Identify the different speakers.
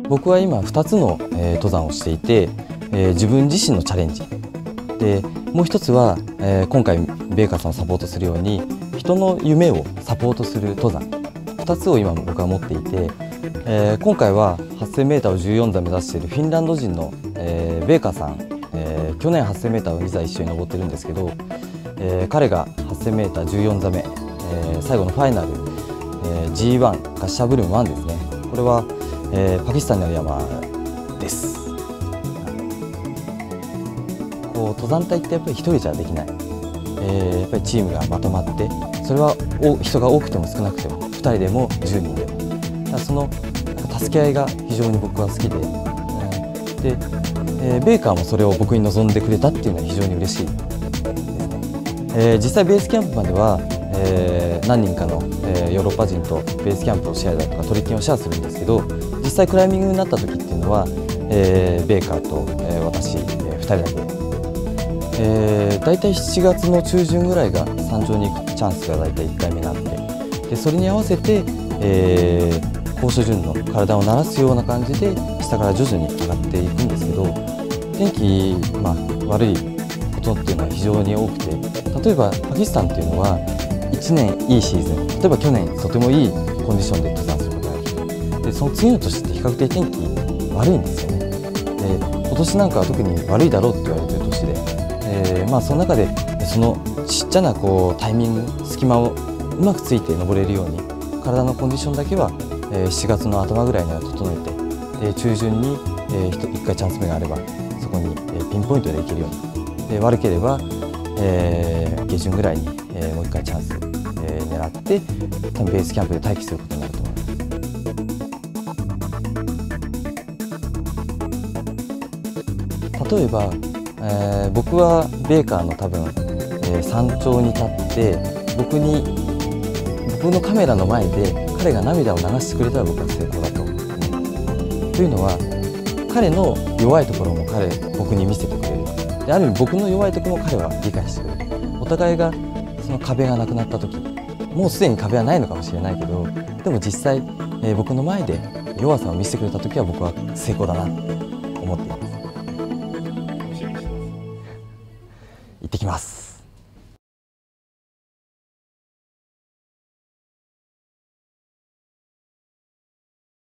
Speaker 1: 僕は今2つの、登山をしていて、自分自身のチャレンジで、もう一つは、今回ベーカーさんをサポートするように人の夢をサポートする登山、2つを今僕は持っていて、今回は 8000m を14座目指しているフィンランド人の、ベーカーさん、去年 8000m を2座一緒に登ってるんですけど、彼が 8000m14 座目、最後のファイナル、G1 ガッシャーブルーム1ですね。これは、パキスタンにある山です。こう登山隊ってやっぱり一人じゃできない、やっぱりチームがまとまって、それは人が多くても少なくても2人でも10人でも、だからその助け合いが非常に僕は好きで、ベーカーもそれを僕に望んでくれたっていうのは非常に嬉しいですね。実際ベースキャンプまでは、何人かの、ヨーロッパ人とベースキャンプをシェアだとかトレッキングをシェアするんですけど、実際クライミングになった時っていうのは、ベーカーと、私、2人だけ、大体7月の中旬ぐらいが山頂に行くチャンスが大体1回目があって、でそれに合わせて、高所順の体を慣らすような感じで下から徐々に上がっていくんですけど、天気、悪いことっていうのは非常に多くて、例えばパキスタンっていうのは1年いいシーズン、例えば去年とてもいいコンディションで登山することができて、でその次の年って比較的天気悪いんですよね。で今年なんかは特に悪いだろうって言われてる年で、その中でそのちっちゃなこうタイミング隙間をうまくついて登れるように体のコンディションだけは7月の頭ぐらいには整えて、中旬に1回チャンス目があればそこにピンポイントで行けるように、で悪ければ下旬ぐらいにもう1回チャンス狙って多分ベースキャンプで待機することになると思います。例えば、僕はベーカーの多分、山頂に立って僕のカメラの前で彼が涙を流してくれたら僕は成功だと思う。というのは彼の弱いところも僕に見せてくれる。である意味僕の弱いところも彼は理解してくれる。お互いがその壁がなくなった時、もうすでに壁はないのかもしれないけど、でも実際、僕の前で弱さを見せてくれた時は僕は成功だなって思っています。行ってきます。